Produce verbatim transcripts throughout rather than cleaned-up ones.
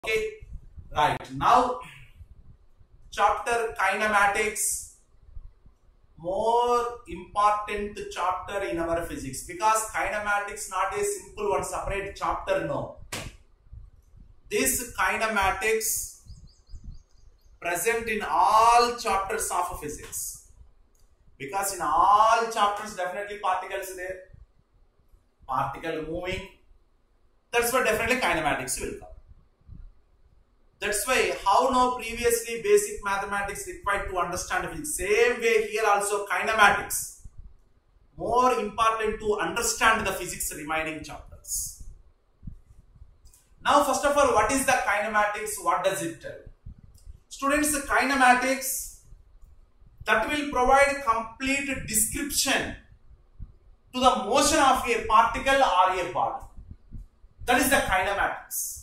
Okay, right. Now, chapter kinematics, more important chapter in our physics, because kinematics not a simple one separate chapter, no. This kinematics present in all chapters of physics, because in all chapters definitely particles there, particle moving, that's why definitely kinematics will come. That's why how now previously basic mathematics required to understand physics, same way here also kinematics, more important to understand the physics remaining chapters. Now first of all, what is the kinematics? What does it tell? Students, the kinematics that will provide complete description to the motion of a particle or a body. That is the kinematics.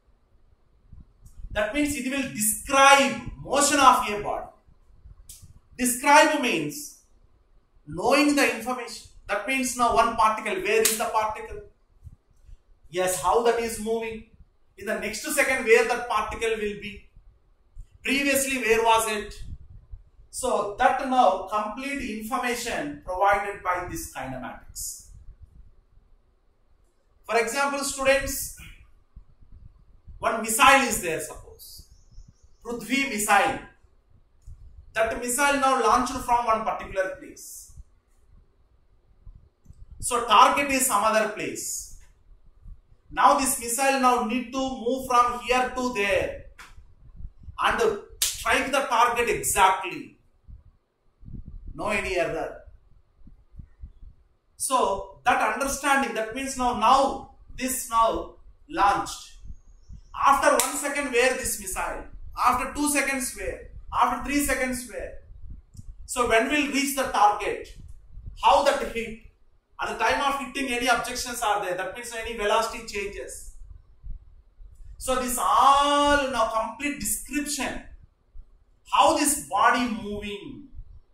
That means it will describe motion of a body. Describe means knowing the information. That means now one particle, where is the particle? Yes, how that is moving. In the next second, where that particle will be. Previously, where was it? So that now complete information provided by this kinematics. For example, students, one missile is there, suppose. Prithvi missile. That missile now launched from one particular place. So target is some other place. Now this missile now need to move from here to there and strike the target exactly. No any error. So that understanding, that means now, now this now launched. After one second, where this missile? After two seconds, where? After three seconds, where? So when will reach the target? How that hit? At the time of hitting, any objections are there? That means any velocity changes. So this all now complete description. How this body moving?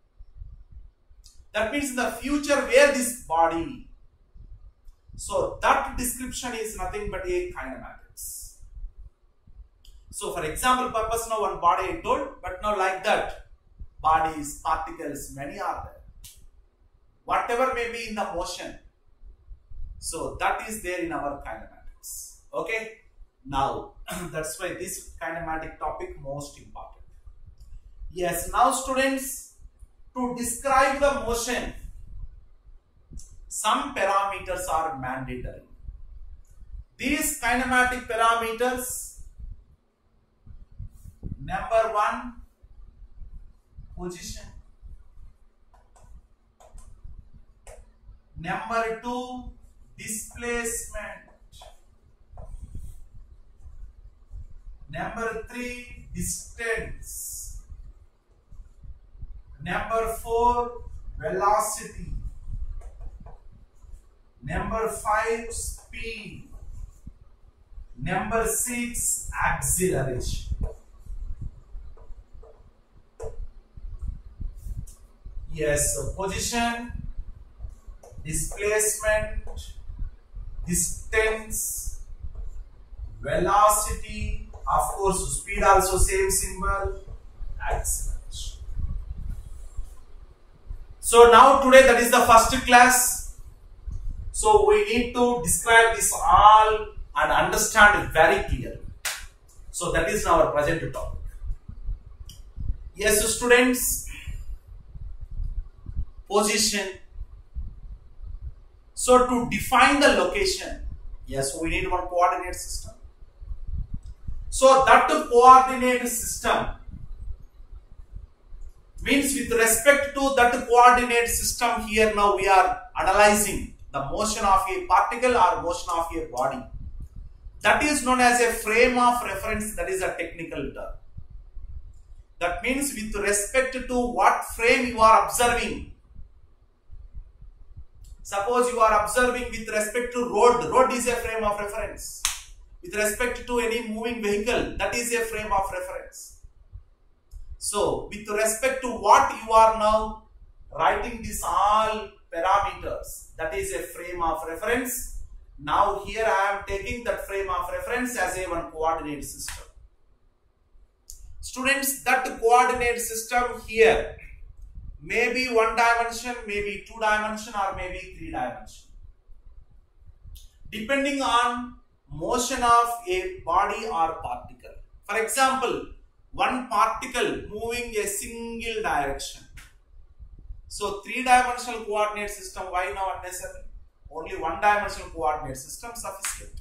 That means in the future, where this body? So that description is nothing but a kinematics. So for example purpose, now one body I told, but now like that, bodies, particles, many are there. Whatever may be in the motion. So that is there in our kinematics. Okay. Now that's why this kinematic topic most important. Yes, now students, to describe the motion, some parameters are mandatory. These kinematic parameters, number one, position. Number two, displacement. Number three, distance. Number four, velocity. Number five, speed. Number six, acceleration. Yes, so position, displacement, distance, velocity, of course speed also same symbol, acceleration. So now today that is the first class. So we need to describe this all and understand it very clearly. So that is our present topic. Yes, so students, position. So to define the location, yes, we need one coordinate system. So that coordinate system means with respect to that coordinate system, here now we are analyzing the motion of a particle or motion of a body. That is known as a frame of reference. That is a technical term. That means with respect to what frame you are observing. Suppose you are observing with respect to road. Road is a frame of reference. With respect to any moving vehicle, that is a frame of reference. So, with respect to what you are now writing these all parameters, that is a frame of reference. Now here I am taking that frame of reference as a one coordinate system. Students, that coordinate system here may be one dimension, maybe two dimension, or maybe three dimension, depending on motion of a body or particle. For example, one particle moving a single direction. So three dimensional coordinate system, why now unnecessary? Only one dimensional coordinate system sufficient.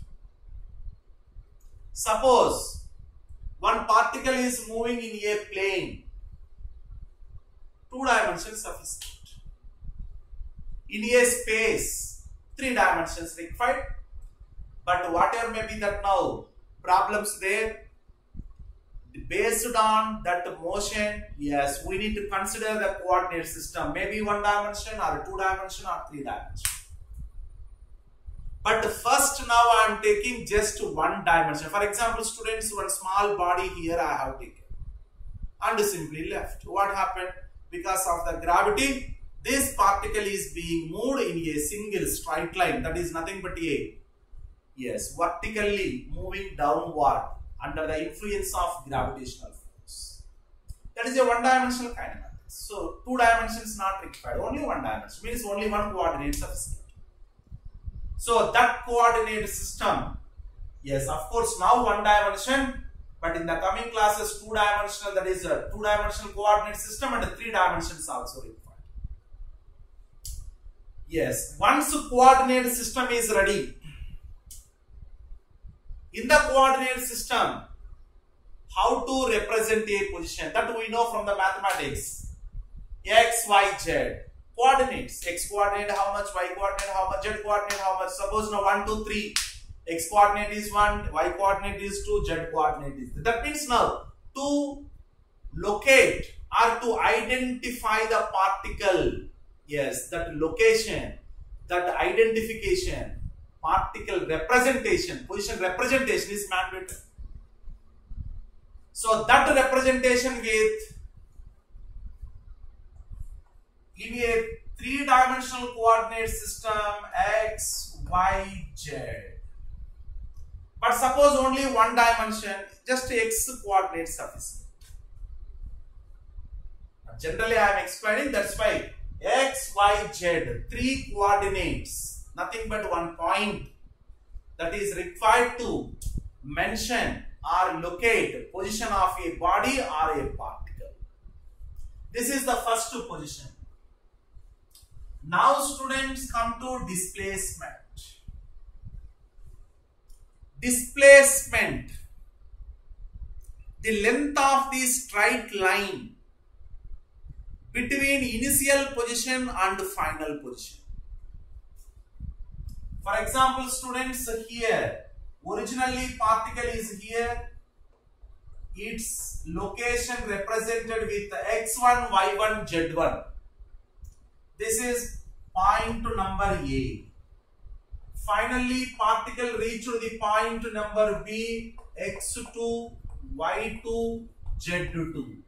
Suppose one particle is moving in a plane, two dimensions sufficient. In a space, three dimensions required. But whatever may be that now, problems there, based on that motion, yes, we need to consider the coordinate system, maybe one dimension or two dimension or three dimension. But first now I am taking just one dimension. For example, students, one small body here I have taken and simply left. What happened? Because of the gravity, this particle is being moved in a single straight line. That is nothing but a, yes, vertically moving downward under the influence of gravitational force. That is a one-dimensional kinematics. So two dimensions not required. Only one dimension means only one coordinate sufficient. So that coordinate system, yes, of course now one dimension, but in the coming classes two dimensional, that is a two dimensional coordinate system, and three dimensions also required. Yes, once coordinate system is ready, in the coordinate system, how to represent a position, that we know from the mathematics. X, Y, Z. Coordinates. X coordinate how much, Y coordinate how much, Z coordinate how much. Suppose now one, two, three. X coordinate is one, Y coordinate is two, Z coordinate is three. That means now to locate or to identify the particle, yes, that location, that identification, particle representation, position representation is mandatory. So that representation with in a three-dimensional coordinate system X, Y, Z. But suppose only one dimension, just X coordinate sufficient. Generally I am explaining, that's why X, Y, Z, three coordinates, nothing but one point that is required to mention or locate position of a body or a particle. This is the first position. Now students come to displacement. Displacement, the length of the straight line between initial position and final position. For example, students, here originally particle is here, its location represented with x one, y one, z one. This is point number A. Finally, particle reached the point number B, x two, y two, z two.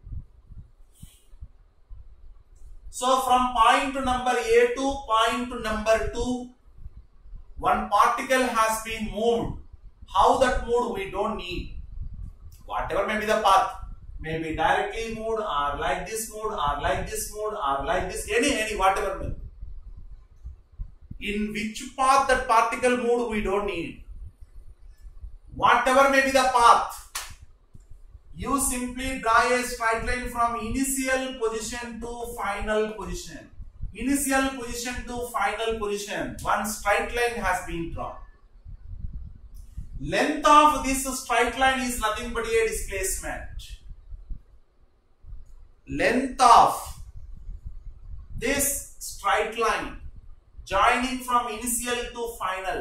So from point number A to point number two, one particle has been moved. How that moved we don't need. Whatever may be the path, may be directly moved or like this moved or like this moved or like this, any, any, whatever may be. In which path that particle moved we don't need. Whatever may be the path, you simply draw a straight line from initial position to final position. Initial position to final position, one straight line has been drawn. Length of this straight line is nothing but a displacement. Length of this straight line joining from initial to final,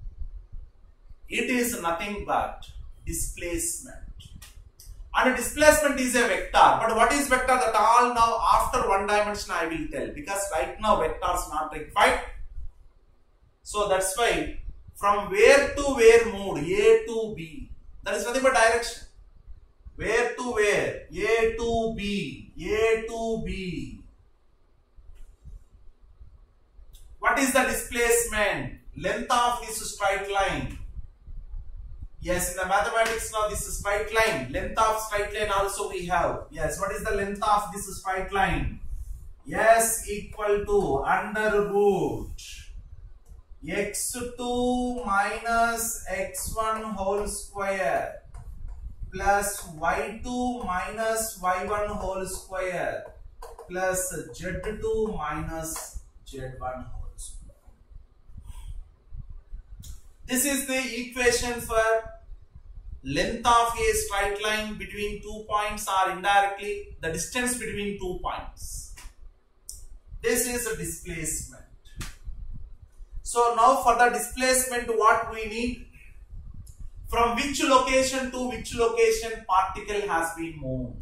it is nothing but displacement. And displacement is a vector. But what is vector? That all now after one dimension I will tell, because right now vectors not required. So that's why from where to where moved, A to B, that is nothing but direction. Where to where, A to B, A to B. What is the displacement? length of this straight line. Yes, in the mathematics now this is straight line. Length of straight line also we have. Yes, what is the length of this straight line? Yes, equal to under root x two minus x one whole square plus y two minus y one whole square plus z two minus z one whole square. This is the equation for length of a straight line between two points, or indirectly the distance between two points. This is a displacement. So now for the displacement, what we need? From which location to which location particle has been moved.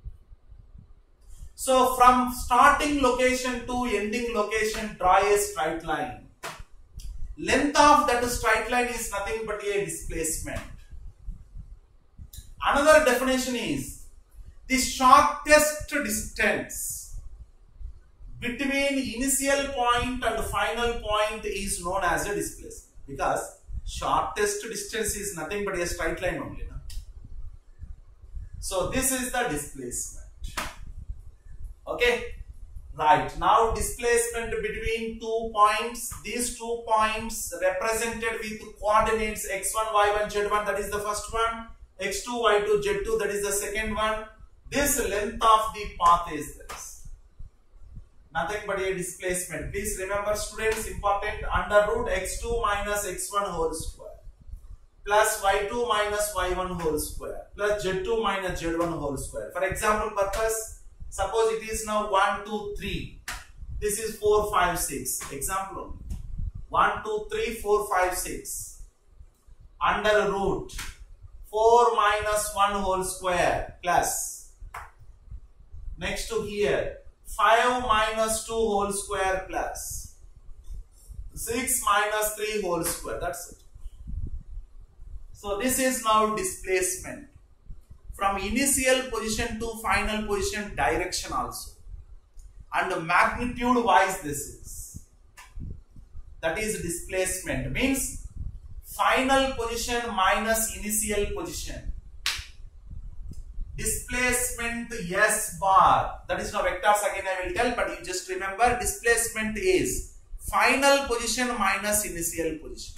So from starting location to ending location, draw a straight line. Length of that straight line is nothing but a displacement. Another definition is the shortest distance between initial point and final point is known as a displacement, because shortest distance is nothing but a straight line only. No? So this is the displacement. Okay, right. Now displacement between two points. These two points represented with coordinates x one, y one, z one, that is the first one. x two, y two, z two, that is the second one. This length of the path is this. Nothing but a displacement. Please remember, students, important, under root x two minus x one whole square plus y two minus y one whole square plus z two minus z one whole square. For example purpose, suppose it is now one, two, three. This is four, five, six. Example one, two, three, four, five, six. Under root four minus one whole square plus, next to here, five minus two whole square plus six minus three whole square. That's it. So this is now displacement from initial position to final position, direction also, and magnitude wise this is. That is displacement, means final position minus initial position. Displacement S bar, that is now vectors again I will tell, but you just remember displacement is final position minus initial position.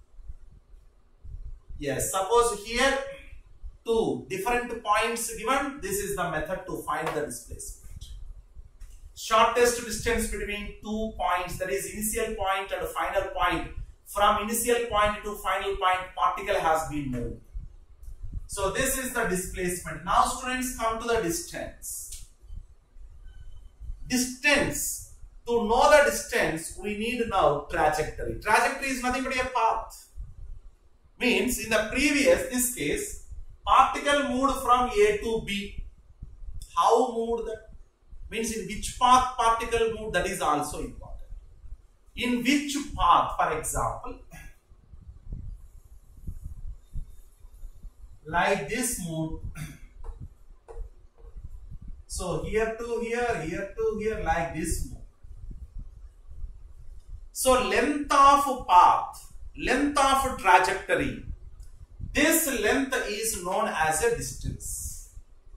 Yes, suppose here two different points given, this is the method to find the displacement. Shortest distance between two points, that is initial point and final point. From initial point to final point, particle has been moved. So this is the displacement. Now students, come to the distance. Distance. To know the distance, we need now trajectory. Trajectory is nothing but a path. Means in the previous, this case, particle moved from A to B. How moved that? Means in which path particle moved, that is also important. In which path, for example, like this move. So here to here, here to here, like this move. So length of path, length of trajectory, this length is known as a distance.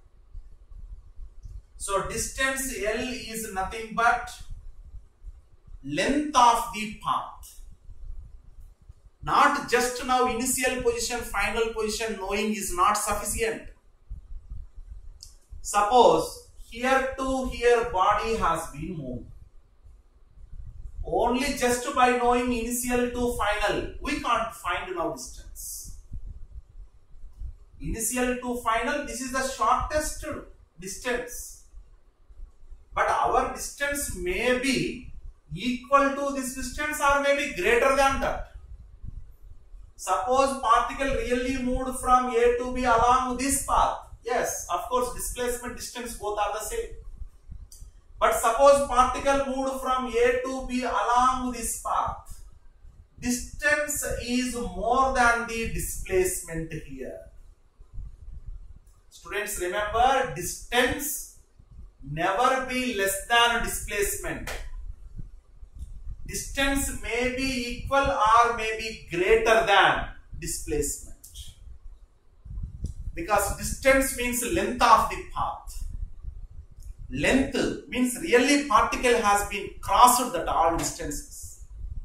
So distance L is nothing but length of the path. Not just now initial position, final position knowing is not sufficient. Suppose here to here body has been moved. Only just by knowing initial to final, we can't find now distance. Initial to final, this is the shortest distance. But our distance may be equal to this distance or may be greater than that. Suppose particle really moved from A to B along this path. Yes, of course, displacement distance both are the same. But suppose particle moved from A to B along this path. Distance is more than the displacement here. Students, remember, distance never be less than displacement. distance may be equal or may be greater than displacement. Because distance means length of the path. Length means really particle has been crossed at all distances.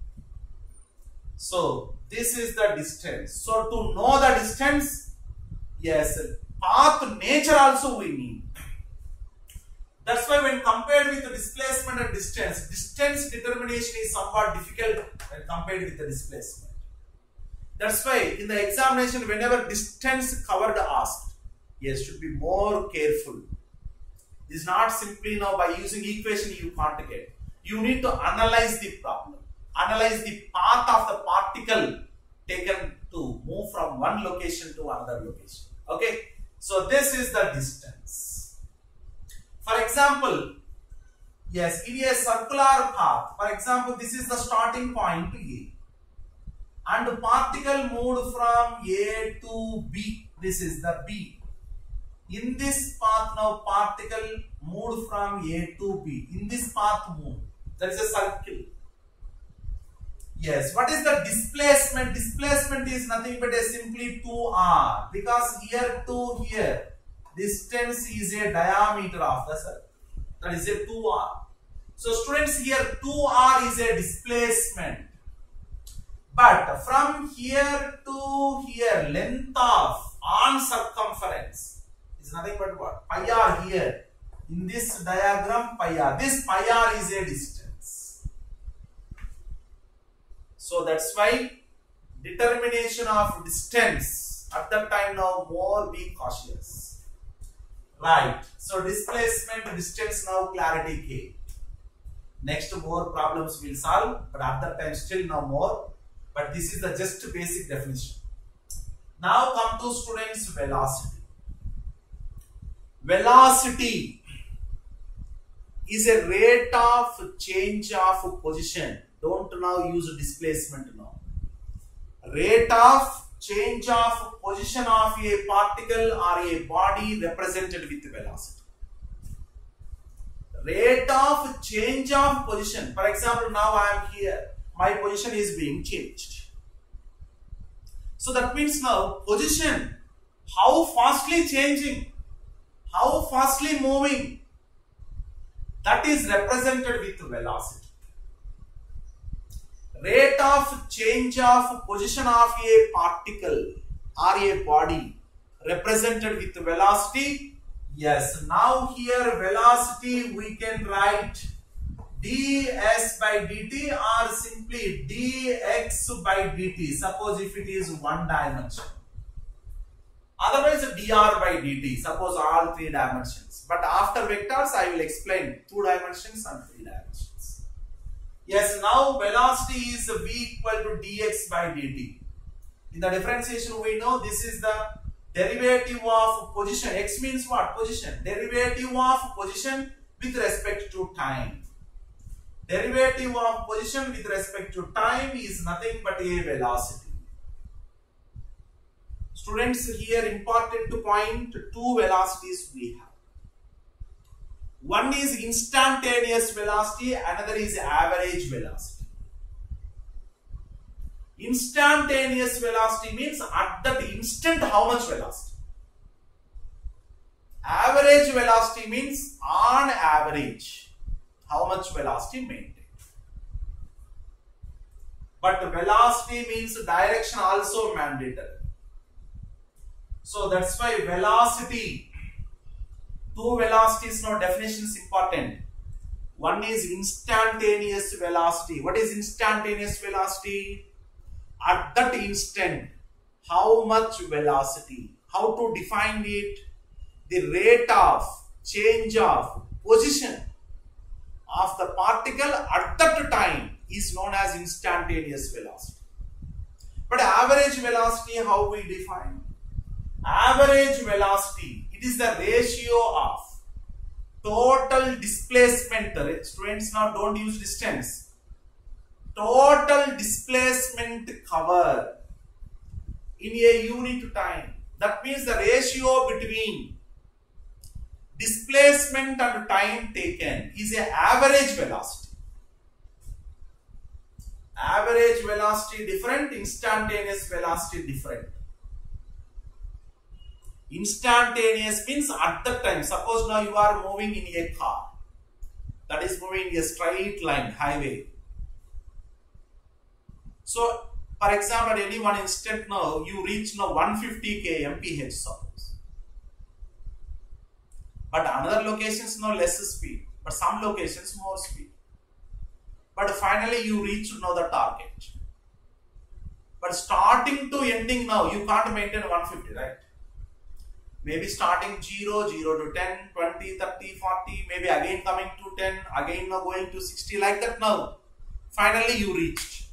So this is the distance. So to know the distance, yes, path nature also we need. That's why when compared with the displacement and distance, distance determination is somewhat difficult when compared with the displacement. That's why in the examination, whenever distance covered asked, yes, should be more careful. This is not simply now by using equation you can't get. You need to analyze the problem. Analyze the path of the particle taken to move from one location to another location. Okay. So this is the distance. For example, yes, in a circular path, for example, this is the starting point A. And the particle moved from A to B. This is the B. In this path now particle moved from A to B. In this path moved. There is a circle. Yes. What is the displacement? Displacement is nothing but a simply two r. Because here to here, distance is a diameter of the circle. That is a two r. So students, here two r is a displacement. But from here to here, length of on circumference is nothing but what? Pi r here. In this diagram, pi r. This pi r is a distance. So that's why determination of distance at that time now more be cautious. Right. So displacement, distance now clarity K. Next more problems we'll solve, but at that time still now more. But this is the just basic definition. Now come to students velocity. Velocity is a rate of change of position. Don't now use displacement now. Rate of change of position of a particle or a body represented with velocity. Rate of change of position. For example, now I am here. My position is being changed. So that means now position, how fastly changing, how fastly moving, that is represented with velocity. Rate of change of position of a particle or a body represented with velocity. Yes, now here velocity we can write ds by dt or simply dx by dt. Suppose if it is one dimension. Otherwise dr by dt. Suppose all three dimensions. But after vectors I will explain two dimensions and three dimensions. Yes, now velocity is v equal to dx by dt. In the differentiation we know this is the derivative of position. X means what? Position. Derivative of position with respect to time. Derivative of position with respect to time is nothing but a velocity. Students, here important to point two velocities we have. One is instantaneous velocity, another is average velocity. Instantaneous velocity means at that instant how much velocity. Average velocity means on average how much velocity maintained. But velocity means direction also mandatory. So that's why velocity, two velocities, no definition is important. One is instantaneous velocity. What is instantaneous velocity? At that instant, how much velocity? How to define it? The rate of change of position of the particle at that time is known as instantaneous velocity. But average velocity, how we define? Average velocity, it is the ratio of total displacement. Students, now don't use distance. Total displacement cover in a unit time. That means the ratio between displacement and time taken is a average velocity. Average velocity different, instantaneous velocity different. Instantaneous means at the time. Suppose now you are moving in a car that is moving in a straight line, highway. So, for example, at any one instant now you reach now one hundred fifty kilometers per hour suppose. But another locations now less speed, but some locations more speed. But finally you reach now the target. But starting to ending now you can't maintain one hundred fifty, right? Maybe starting zero, zero to ten, twenty, thirty, forty, maybe again coming to ten, again now going to sixty, like that now. Finally you reached.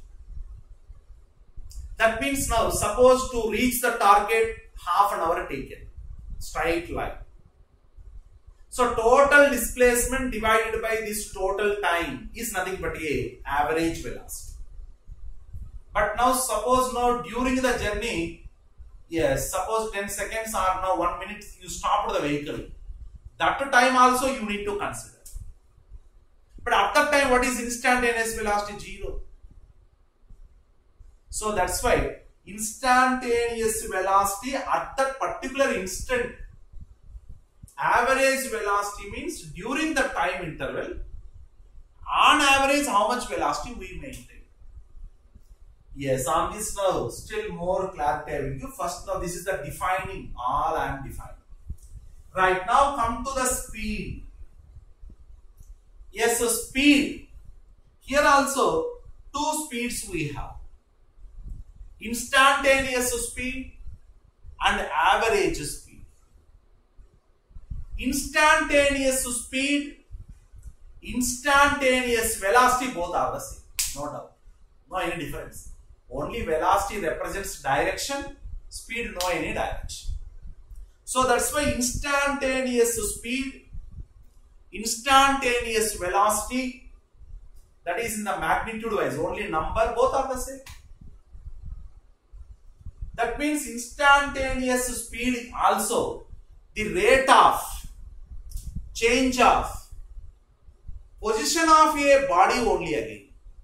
That means now, suppose to reach the target, half an hour taken, straight line. So total displacement divided by this total time is nothing but a average velocity. But now suppose now during the journey, yes, suppose ten seconds or now one minute you stopped the vehicle. That time also you need to consider. But at that time, what is instantaneous velocity? Zero. So that's why instantaneous velocity at that particular instant. Average velocity means during the time interval, on average how much velocity we maintain. Yes, on this now still more clarity I will give. First now this is the defining, all I am defining. Right, now come to the speed. Yes, so speed. Here also two speeds we have. Instantaneous speed and average speed. Instantaneous speed, instantaneous velocity, both are the same, no doubt, no any difference. Only velocity represents direction, speed no any direction. So that's why instantaneous speed, instantaneous velocity, that is in the magnitude wise, only number, both are the same. That means instantaneous speed also, the rate of change of position of a body only again.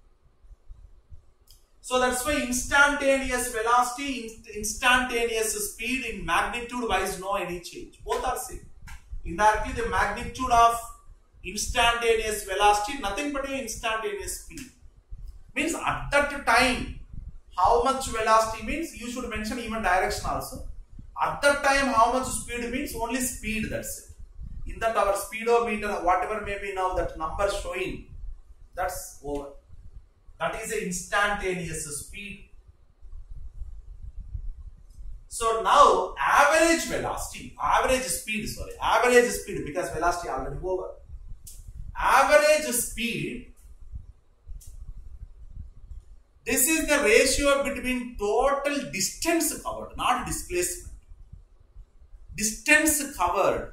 So that's why instantaneous velocity, instantaneous speed in magnitude wise no any change. Both are same. Indirectly the magnitude of instantaneous velocity nothing but a instantaneous speed. Means at that time how much velocity means you should mention even direction also. At that time how much speed means only speed, that's it. In that our speedometer whatever may be now that number showing, that's over. That is a instantaneous speed. So now average velocity, average speed, sorry, average speed because velocity already over. Average speed, this is the ratio between total distance covered, not displacement. Distance covered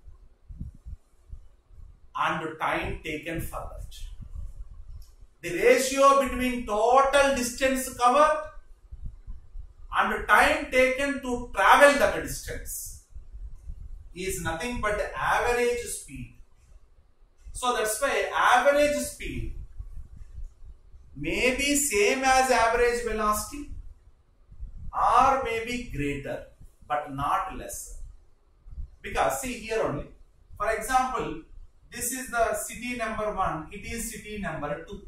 and time taken for that. The ratio between total distance covered and time taken to travel that distance is nothing but average speed. So that's why average speed may be same as average velocity or may be greater but not lesser. Because see here only, for example, this is the city number one, it is city number two.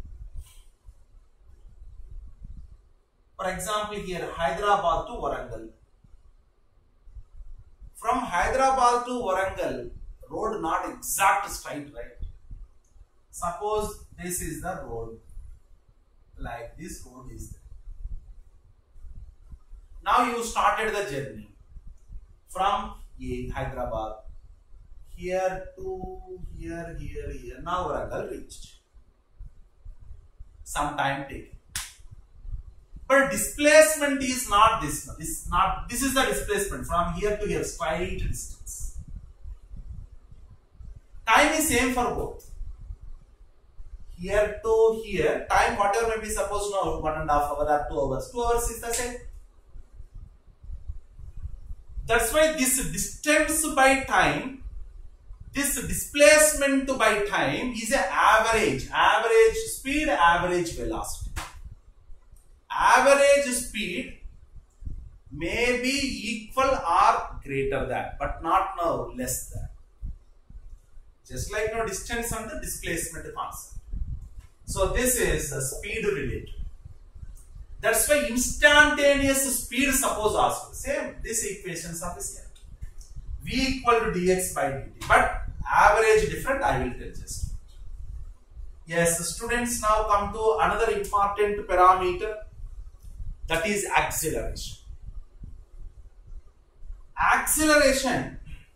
For example, here Hyderabad to Warangal. From Hyderabad to Warangal, road not exact straight, right? Suppose this is the road, like this road is there. Now you started the journey from A, Hyderabad, here to here, here, here. Now Warangal reached. Some time taken. But displacement is not this. This is not. This is the displacement from here to here, straight distance. Time is same for both. Here to here, time whatever may be. Suppose now one and a half hour or two hours. Two hours is the same. That's why this distance by time, this displacement by time is an average. Average speed, average velocity. average speed may be equal or greater than, but not now less than. Just like no distance and the displacement concept. So this is a speed related. That's why instantaneous speed suppose also same. These equations are the same. V equal to dx by dt, but average different. I will tell just. Yes, the students now come to another important parameter, that is acceleration. Acceleration,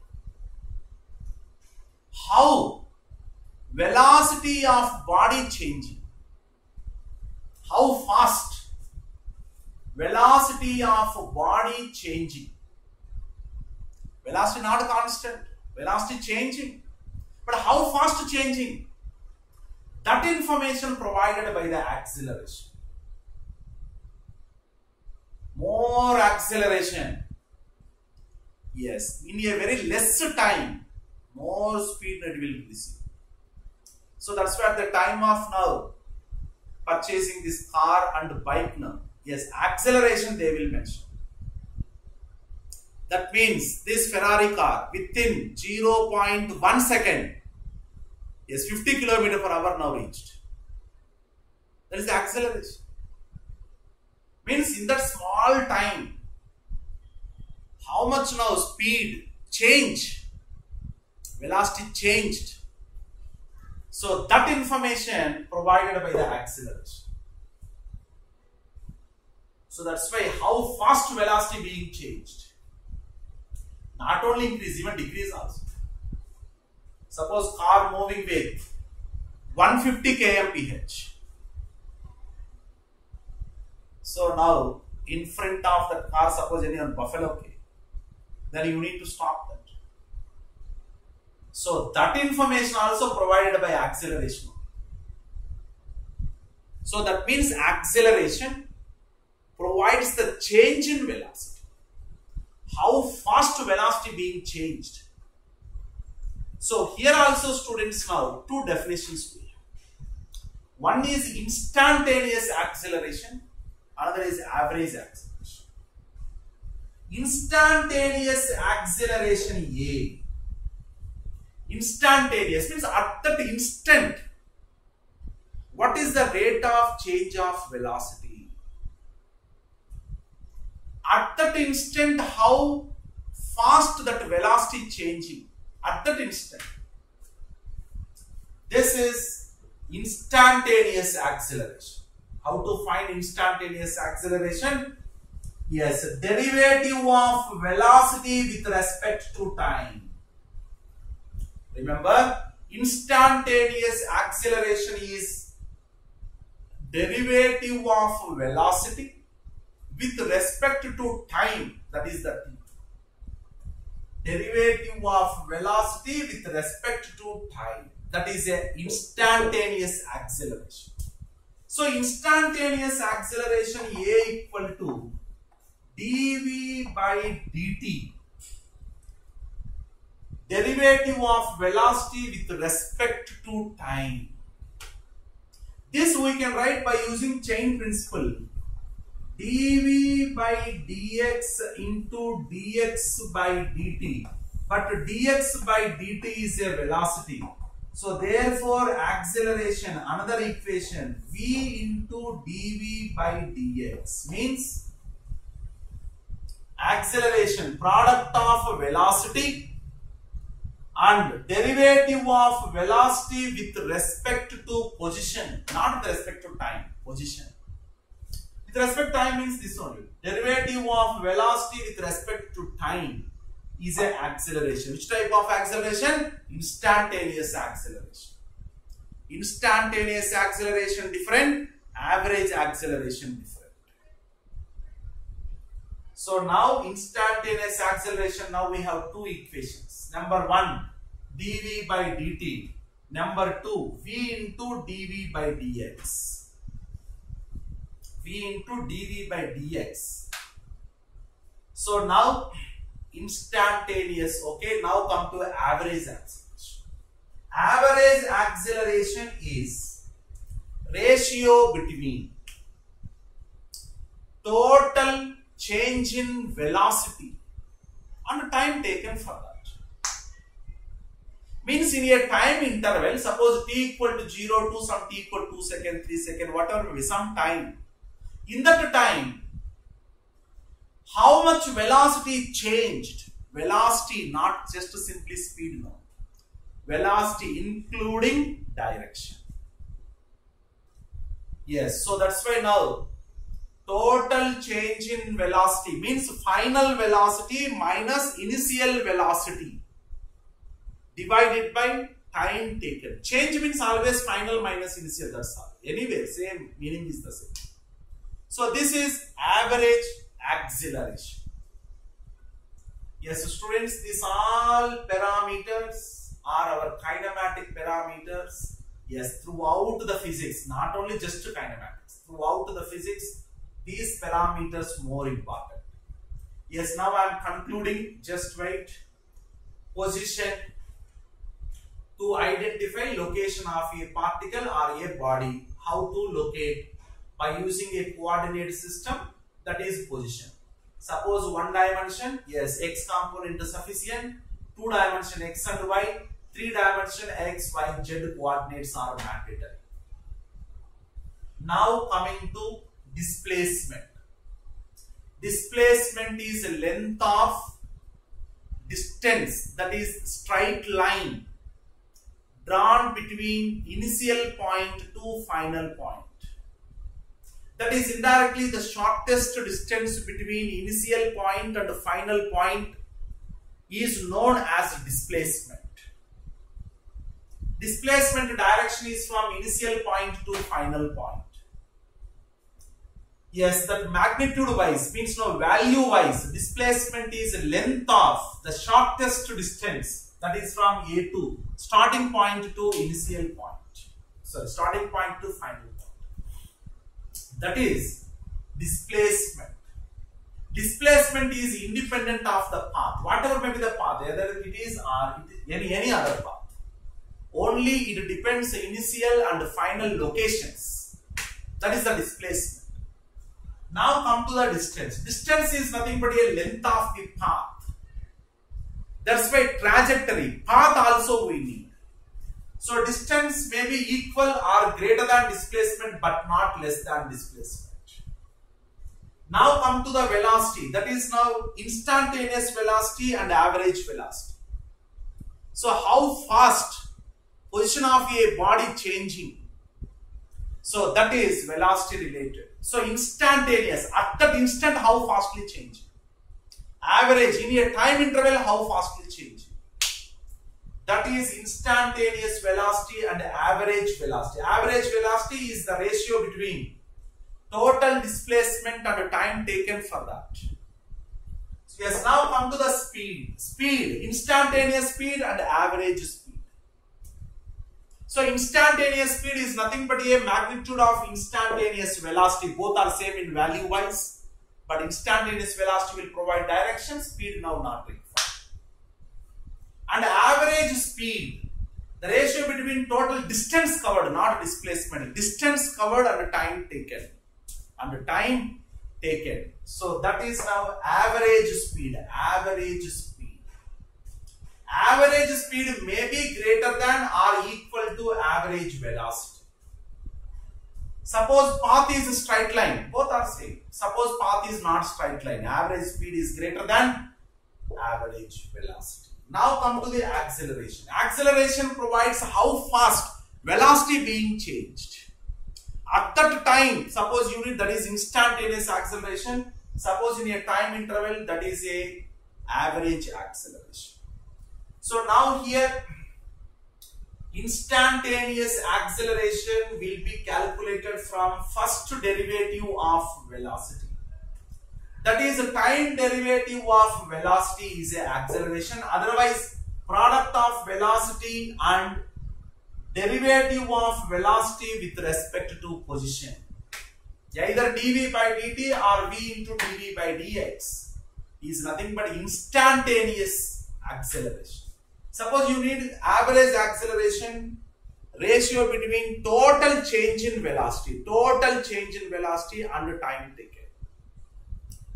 how velocity of body changing, how fast velocity of body changing. Velocity not constant, velocity changing, but how fast changing, that information provided by the acceleration. More acceleration, yes, in a very less time, more speed it will receive. So that's why at the time of now purchasing this car and bike now, yes, acceleration they will mention. That means this Ferrari car within zero point one second, yes, fifty kilometers per hour now reached. That is the acceleration. Means in that small time, how much now speed change, velocity changed. So that information provided by the acceleration. So that's why how fast velocity being changed. Not only increase, even decrease also. Suppose car moving with one hundred fifty kilometers per hour. So now in front of that car, suppose any on Buffalo, okay, then you need to stop that. So that information also provided by acceleration. So that means acceleration provides the change in velocity. How fast velocity being changed. So here also students now two definitions we have. One is instantaneous acceleration, another is average acceleration. Instantaneous acceleration A. Instantaneous means at that instant. What is the rate of change of velocity? At that instant, how fast that velocity changing at that instant. This is instantaneous acceleration. How to find instantaneous acceleration? Yes, derivative of velocity with respect to time. Remember, instantaneous acceleration is derivative of velocity with respect to time, that is the t. Derivative of velocity with respect to time, that is a instantaneous acceleration. So instantaneous acceleration A equal to dv by dt, derivative of velocity with respect to time. This we can write by using chain principle. Dv by dx into dx by dt, but dx by dt is a velocity, so therefore acceleration, another equation, v into dv by dx means acceleration product of velocity and derivative of velocity with respect to position, not with respect to time, position. With respect to time means this only. Derivative of velocity with respect to time is an acceleration. Which type of acceleration? Instantaneous acceleration. Instantaneous acceleration different, average acceleration different. So now instantaneous acceleration, now we have two equations. Number one, dv by dt. Number two, v into dv by dx. V into dv by dx. So now instantaneous, okay, now come to average acceleration. Average acceleration is ratio between total change in velocity and time taken for that. Means in a time interval, suppose t equal to zero to some t equal to two second, three second, whatever may be, some time. In that time, how much velocity changed? Velocity, not just simply speed, no. Velocity including direction. Yes, so that's why now total change in velocity means final velocity minus initial velocity divided by time taken. Change means always final minus initial, that's all. Anyway, same meaning is the same. So this is average acceleration. Yes, students, these all parameters are our kinematic parameters. Yes, throughout the physics, not only just kinematics, throughout the physics, these parameters more important. Yes, now I am concluding. Just wait. Position to identify location of a particle or a body. How to locate? By using a coordinate system, that is position. Suppose one dimension, yes, x component is sufficient. Two dimension x and y, three dimension x, y, z coordinates are mandatory. Now coming to displacement. Displacement is a length of distance, that is straight line drawn between initial point to final point. That is indirectly the shortest distance between initial point and final point is known as displacement. Displacement direction is from initial point to final point. Yes, that magnitude wise means no value wise. Displacement is length of the shortest distance, that is from A to starting point to initial point. Sorry, starting point to final point. That is displacement. Displacement is independent of the path, whatever may be the path, whether it is or any, any other path. Only it depends on initial and final locations. That is the displacement. Now come to the distance. Distance is nothing but a length of the path. That's why trajectory, path also we need. So distance may be equal or greater than displacement but not less than displacement. Now come to the velocity, that is now instantaneous velocity and average velocity. So how fast position of a body changing? So that is velocity related. So instantaneous, at that instant how fastly changing? Average, in a time interval how fastly changing? That is instantaneous velocity and average velocity. Average velocity is the ratio between total displacement and time taken for that. So yes, now come to the speed. Speed, instantaneous speed and average speed. So instantaneous speed is nothing but a magnitude of instantaneous velocity. Both are same in value wise, but instantaneous velocity will provide direction, speed now not required. And average speed, the ratio between total distance covered, not displacement, distance covered and time taken. And time taken. So that is now average speed. Average speed. Average speed may be greater than or equal to average velocity. Suppose path is a straight line. Both are same. Suppose path is not straight line. Average speed is greater than average velocity. Now come to the acceleration. Acceleration provides how fast velocity being changed. At that time, suppose unit that is instantaneous acceleration. Suppose in a time interval that is a average acceleration. So now here instantaneous acceleration will be calculated from first derivative of velocity. That is the time derivative of velocity is a acceleration. Otherwise, product of velocity and derivative of velocity with respect to position. Either dv by dt or v into dv by dx is nothing but instantaneous acceleration. Suppose you need average acceleration ratio between total change in velocity, total change in velocity and time taken.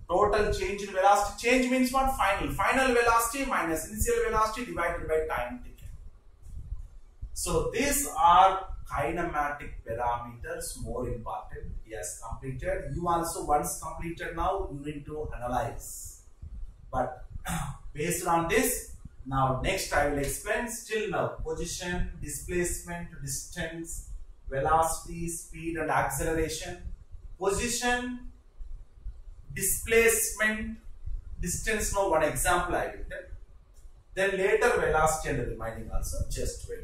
Total change in velocity. Change means what? Final. Final velocity minus initial velocity divided by time taken. So these are kinematic parameters, more important. Yes, completed. You also once completed now, you need to analyze. But based on this, now next I will explain. Still now, position, displacement, distance, velocity, speed and acceleration. Position, displacement, distance, now one example I will tell. Then later velocity and remaining also, just wait.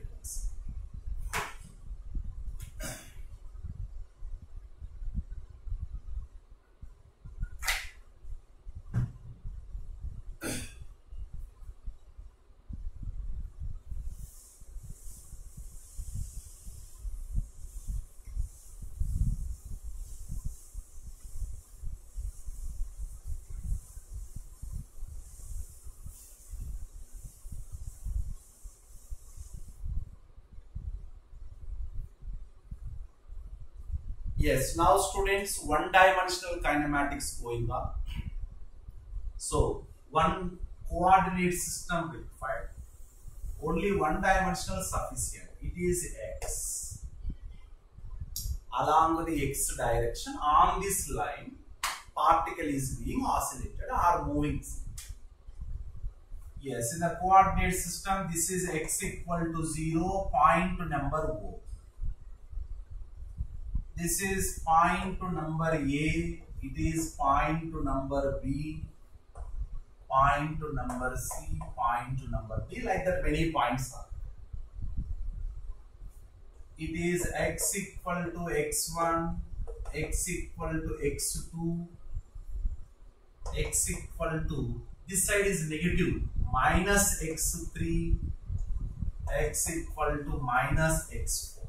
Yes, now students, one dimensional kinematics going on. So, one coordinate system required. Only one dimensional sufficient. It is x. Along the x direction, on this line, particle is being oscillated or moving. Yes, in the coordinate system, this is x equal to zero, point number O. This is point to number A, it is point to number B, point to number C, point to number D, like that many points are. It is x equal to x one, x equal to x two, x equal to, this side is negative, minus x three, x equal to minus x four.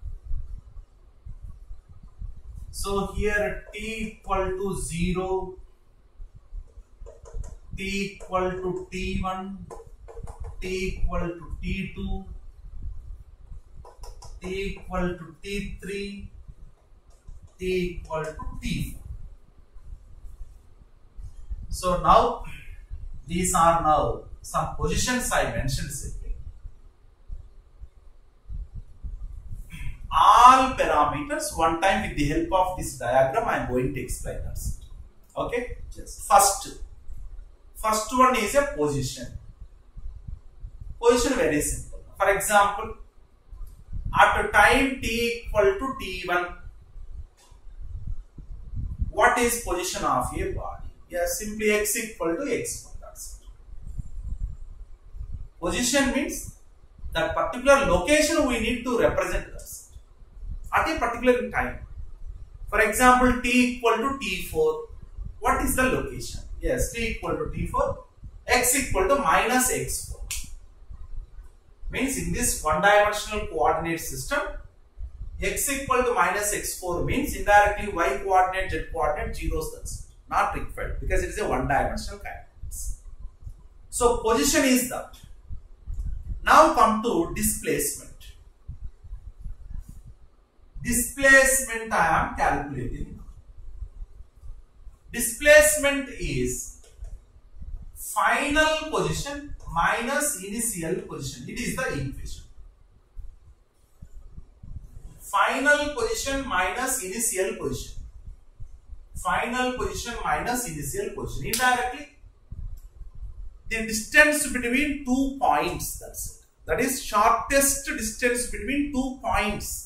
So here t equal to zero, t equal to t one, t equal to t two, t equal to t three, t equal to t four. So now these are now some positions I mentioned simply. All parameters, one time with the help of this diagram I am going to explain that. Okay, just first first one is a position. Position very simple. For example, at a time t equal to t one, what is position of a body? Yes, simply x equal to x one. That's it. Position means that particular location we need to represent us at a particular time. For example, t equal to t four. What is the location? Yes, t equal to t four, x equal to minus x four. Means in this one dimensional coordinate system, x equal to minus x four means indirectly y coordinate, z coordinate, zeros, that's not required because it is a one dimensional kinetics. So position is that. Now come to displacement. Displacement I am calculating. Displacement is final position minus initial position. It is the equation. Final position minus initial position. Final position minus initial position. Indirectly, the distance between two points. That's it. That is shortest distance between two points.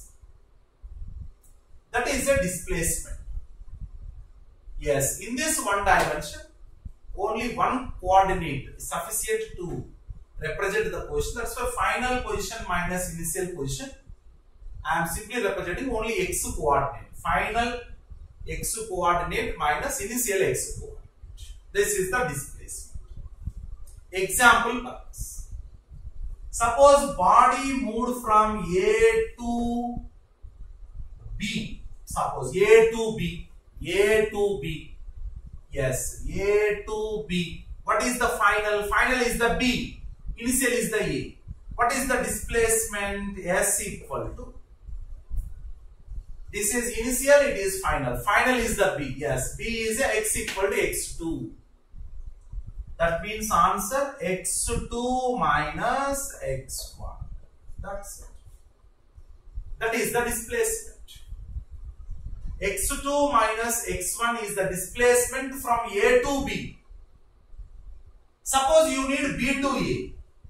That is a displacement. Yes, in this one dimension, only one coordinate is sufficient to represent the position. That's why final position minus initial position. I am simply representing only x coordinate. Final x coordinate minus initial x coordinate. This is the displacement. Example. Suppose body moved from A to B. Suppose A to B. A to B. Yes, A to B. What is the final? Final is the B. Initial is the A. What is the displacement? S equal to. This is initial, it is final. Final is the B. Yes, B is a x equal to x two. That means answer x two minus x one. That's it. That is the displacement. x two minus x one is the displacement from A to B. Suppose you need B to A.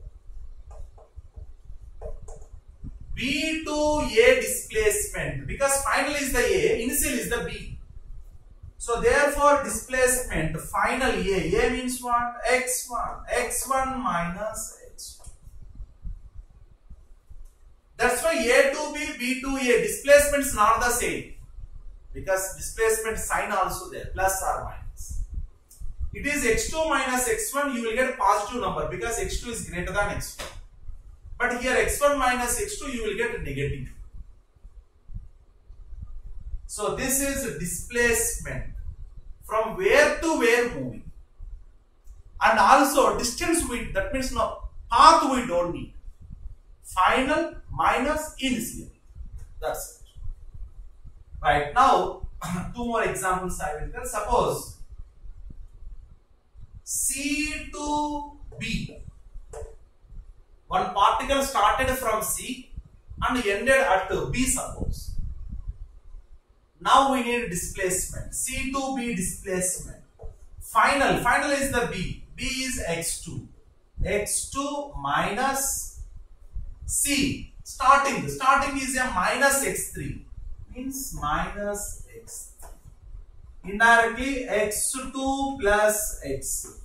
B to A displacement, because final is the A, initial is the B. So therefore displacement final A, A means what? x one, x one minus x two. That's why A to B, B to A, displacement is not the same, because displacement sign also there, plus or minus. It is x two minus x one, you will get positive number because x two is greater than x one. But here x one minus x two, you will get negative. So this is displacement from where to where moving. And also distance we, that means no, path we don't need. Final minus initial. That's it. Right, now two more examples I will tell. Suppose C to B. One particle started from C and ended at B, suppose. Now we need displacement. C to B displacement. Final. Final is the B. B is x two. x two minus C. Starting. Starting is a minus x three. Means minus x three. Indirectly x two plus x three.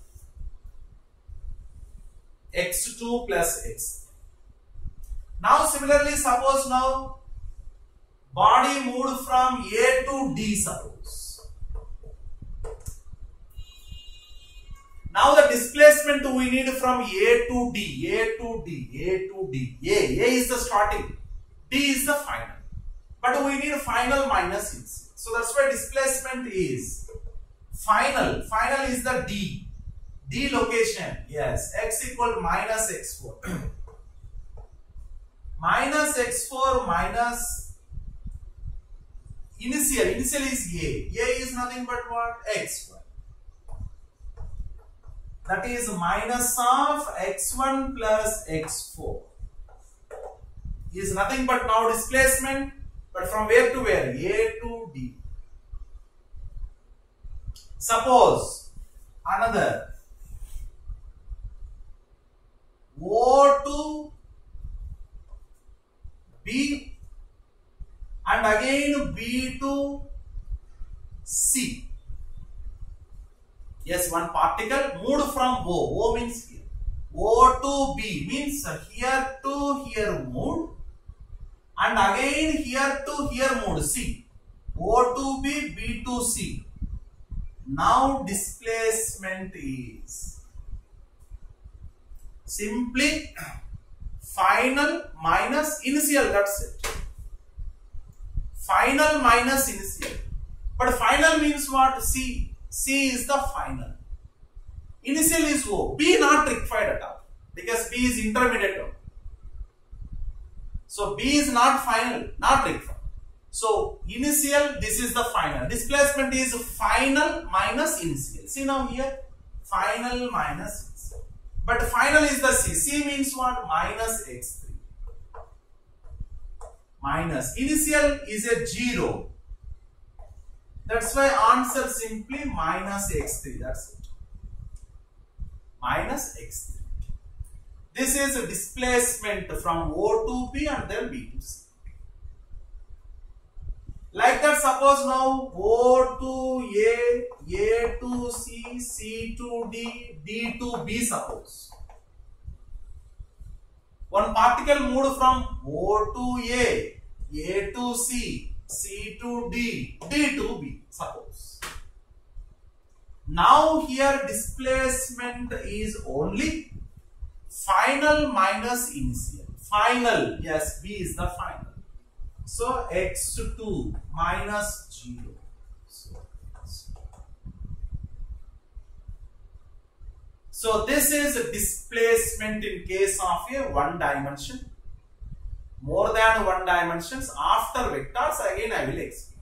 x two plus x. Now similarly, suppose now body moved from A to D, suppose. Now the displacement we need from A to D, A to D, A to D. A, A is the starting, D is the final. But we need final minus initial. So that's why displacement is final. Final is the D. D location, yes, x equal to minus x four. Minus x four minus initial. Initial is A. A is nothing but what? x one. That is minus of x one plus x four. Is nothing but now displacement. But from where to where? A to D. Suppose another O to B and again B to C. Yes, one particle moved from O. O means here. O to B means here to here moved and again here to here moved. C. O to B, B to C. Now displacement is simply final minus initial, that's it. Final minus initial. But final means what? C. C is the final. Initial is O. B not required at all because B is intermediate. So B is not final, not required. So initial, this is the final. Displacement is final minus initial. See now here, final minus initial. But final is the C. C means what? Minus x three. Minus. Initial is a zero. That's why answer simply minus x three. That's it. Minus x three. This is a displacement from O to B and then B to C. Like that, suppose now O to A, A to C, C to D, D to B, suppose. One particle moved from O to A, A to C, C to D, D to B, suppose. Now here displacement is only final minus initial. Final, yes, B is the final. So x two minus zero. So, so this is displacement in case of a one dimension. more than one dimensions after vectors, again I will explain.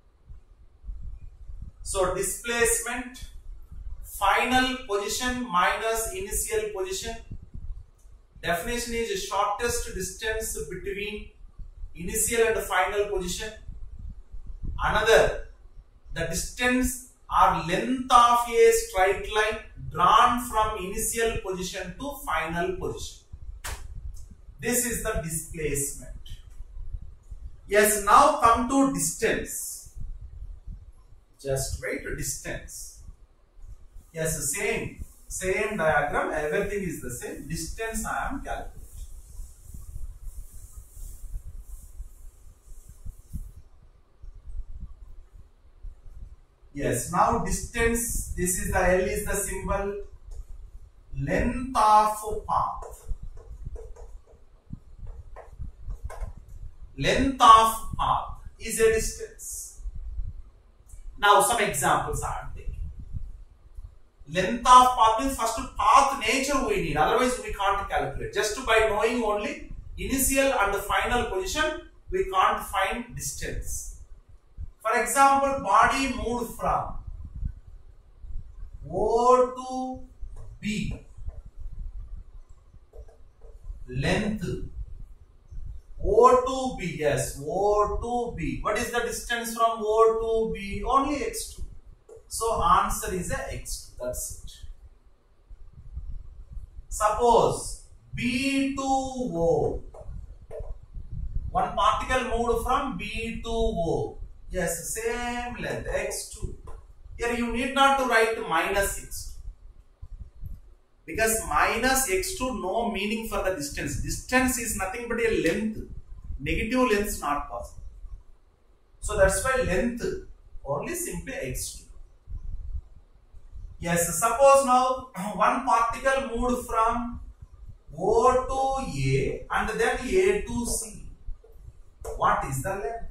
So displacement, final position minus initial position. Definition is shortest distance between initial and final position. Another, the distance or length of a straight line drawn from initial position to final position. This is the displacement. Yes, now come to distance. Just wait, distance. Yes, same, same diagram, everything is the same. Distance I am calculating. Yes, now distance, this is the L is the symbol, length of path. Length of path is a distance. Now some examples I am taking. Length of path means first path nature we need, otherwise we can't calculate. Just by knowing only initial and final position, we can't find distance. For example, body moved from O to B, length O to B, yes, O to B. What is the distance from O to B? Only x two. So answer is a x two, that's it. Suppose B to O, one particle moved from B to O. Yes, same length, x two. Here you need not to write minus x two. Because minus x two no meaning for the distance. Distance is nothing but a length. Negative length is not possible. So that's why length only simply x two. Yes, suppose now one particle moved from O to A and then A to C. What is the length?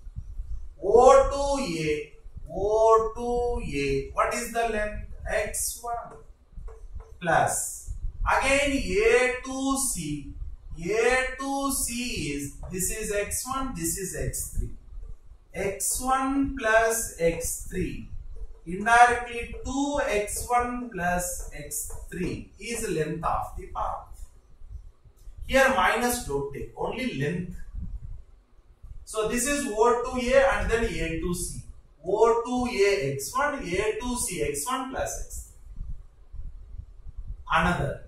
O to A, O to A, what is the length? x one plus again A to C, A to C is, this is x one, this is x three, x one plus x three, indirectly two x one plus x three is length of the path. Here minus don't take, only length. So this is O to A and then A to C. O to A x one, A to C x one plus x three. Another.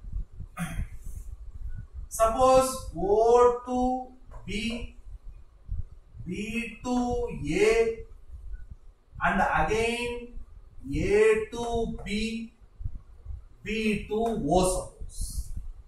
Suppose O to B, B to A and again A to B, B to O, suppose.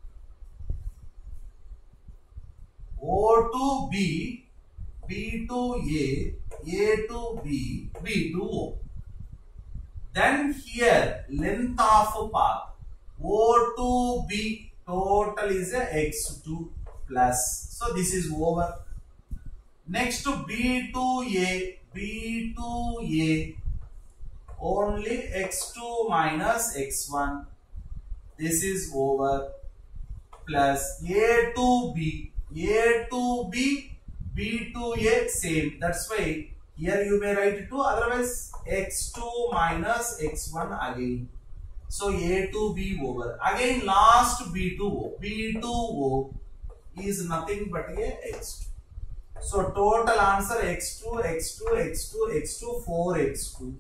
O to B, B to A, A to B, B to O. Then here length of path O to B total is a x two plus. So this is over. Next to B to A, B to A only x two minus x one. This is over plus A to B, A to B, B to A same. That's why here you may write two, otherwise x two minus x one again. So A to B over. Again last B to O. B to O is nothing but a x two. So total answer x two, x two, x two, x two, four x two.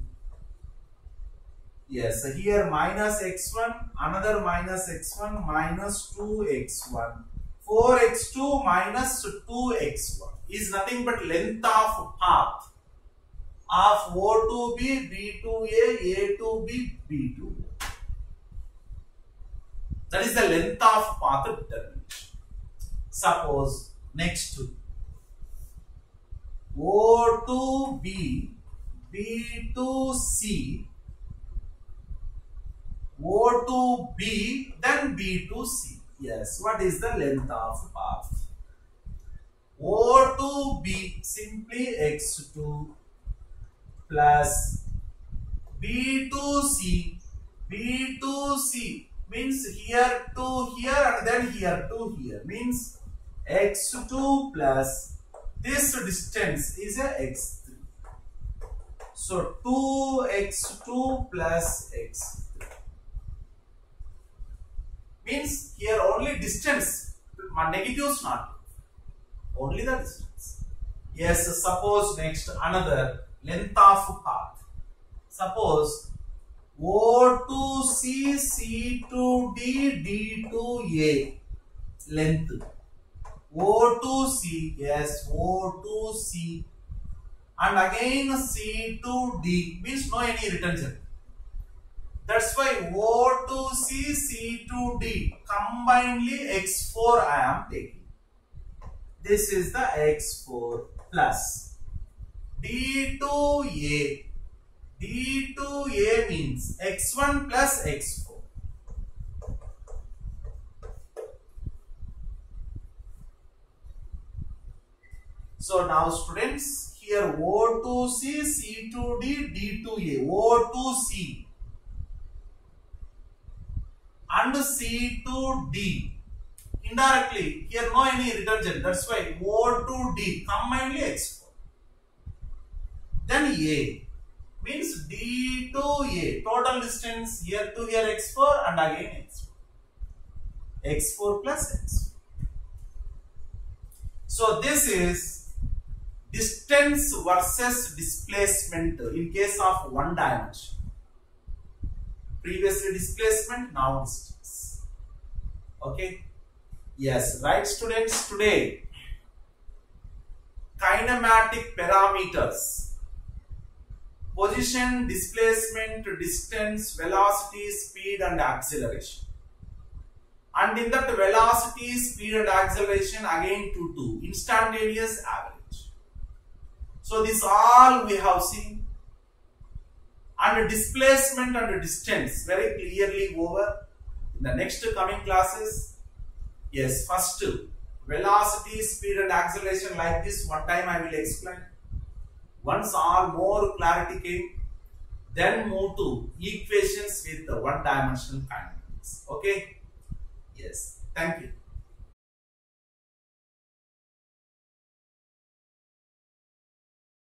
Yes, here minus x one, another minus x one, minus two x one. four x two minus two x one is nothing but length of path of O to B, B to A, A to B, B to O. That is the length of path determination. Suppose next to O to B, B to C, O to B, then B to C. Yes, what is the length of path? O to B simply x two plus B to C, B to C means here to here and then here to here means x two plus this distance is a x three. So two x two plus x three means here only distance, negatives not, only the distance. Yes, suppose next another length of path. Suppose O two C, C two D, D two A length. O two C, yes, O two C and again C two D means no any return journey. That's why O two C, C two D combinedly x four I am taking. This is the x four plus D two A. D two A means x one plus x four. So now students, here O two C, C two D, D two A, O two C and C two D. Indirectly, here no any return journey. That's why O two D combinedly x four. Then A means D two A, total distance here to here x four and again x four. x four plus x four. So this is distance versus displacement in case of one dimension. Previously displacement, now distance. Okay. Yes, right students, today kinematic parameters, position, displacement, distance, velocity, speed and acceleration. And in that velocity, speed and acceleration again to two, instantaneous, average. So this all we have seen. And displacement and distance very clearly over. In the next coming classes, yes, first velocity, speed and acceleration like this one time I will explain. Once all more clarity came, then move to equations with the one dimensional kinetics. Okay? Yes. Thank you.